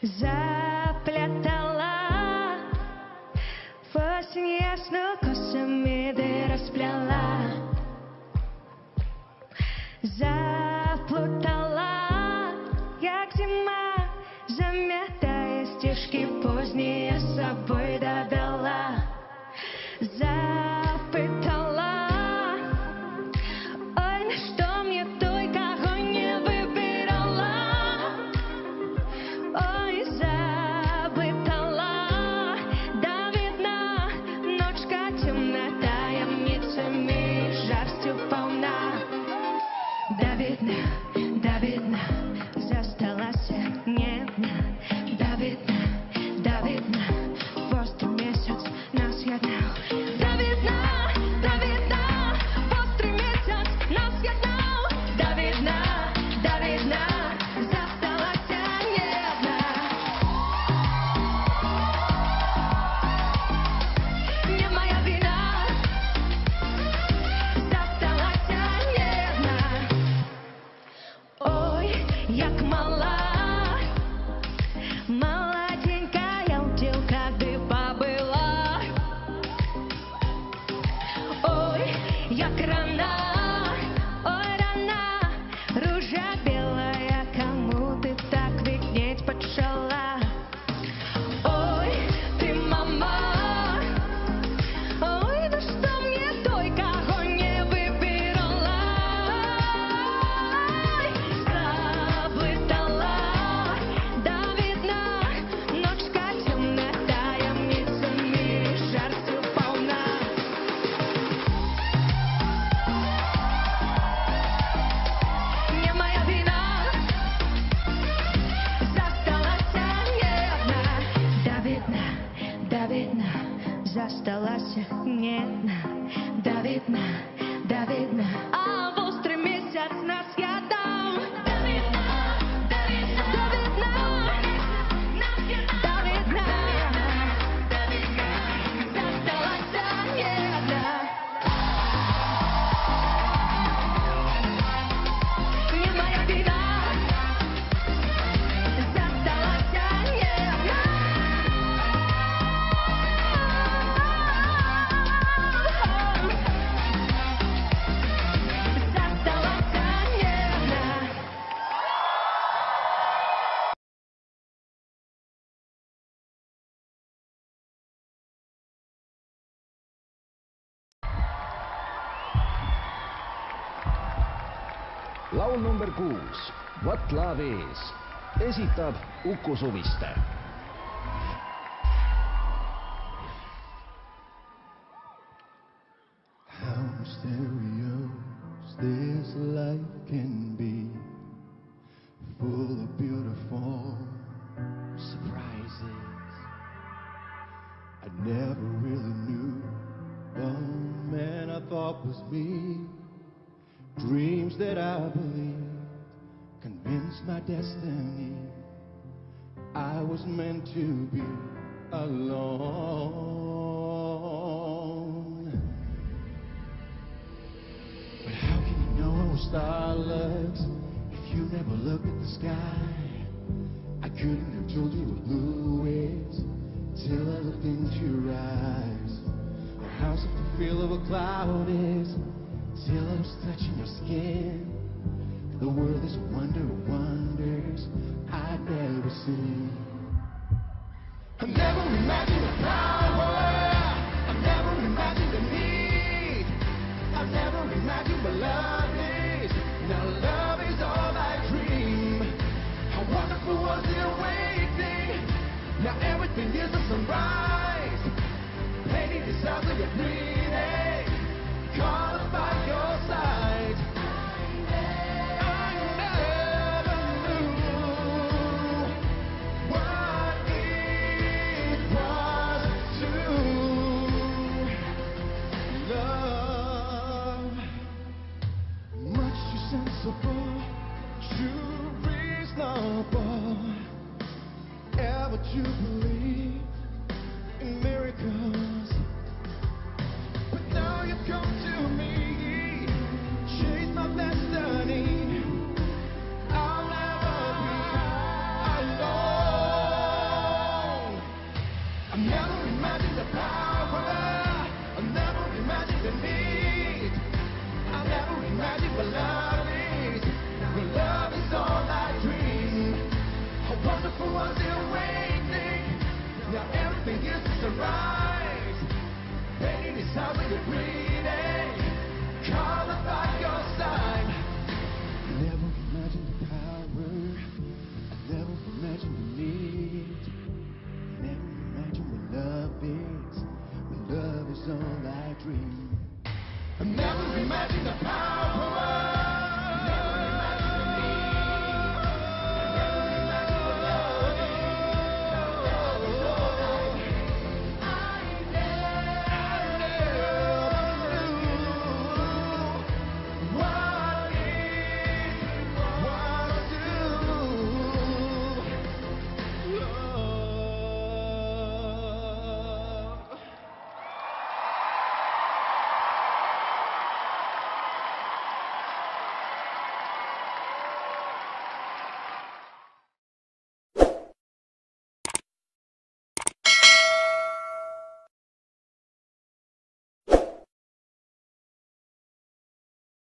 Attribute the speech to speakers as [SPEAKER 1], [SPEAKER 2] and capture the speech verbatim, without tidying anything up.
[SPEAKER 1] Заплетала в осень ясную косами ты расплела, заплутала, як зима, заметая стежки поздние с собой довела. Запытала, ой, на что мне той, кого не выбирала. Ой, забытала, да видно, ночка темна, таємницями, жарстью полна. Да видно, да видно, засталась нежно. Да видно, да видно, острый месяц нас єднав. Да видно, да видно, острый месяц нас єднав. Да видно, да видно, засталась нежно. Не моя вина, засталась нежно. Ой, як мала, молоденькая утилка ты побыла. Ой, як рана, ой, рана, ружа белая, кому ты так виднеть почала. Ой, ты мама, ой, да что мне той, кого не выбирала. Заплутала, да видно, ночка темна, таємницями, жарстью полна. Не моя вина, засталась нежно. Да видно, да видно, засталась нежно. Да видно, да видно, а в острый месяц нас єднав. Да видно, да видно, да видно, нас єднав. Да видно, да видно, засталась нежно. Не моя вина, засталась нежно. Засталась нежно.
[SPEAKER 2] laul number kuus, What Love Is, esitab Uku Suviste.
[SPEAKER 3] How mysterious this life can be, full of beautiful surprises. I never really knew the man I thought was me. Dreams that I believed convinced my destiny. I was meant to be alone. But how can you know starless if you never looked at the sky? I couldn't have told you what blue is till I looked into your eyes, or how soft the feel of a cloud is till I was touching your skin. The world is a wonder of wonders I'd never seen. I never imagined the power, I never imagined the need, I never imagined what love is. Now love is all I dream. How wonderful was the awakening. Now everything is a sunrise. Painting the stars of your breathing, call us by your side. I never knew what it was to love. Much too sensible, too reasonable, ever to believe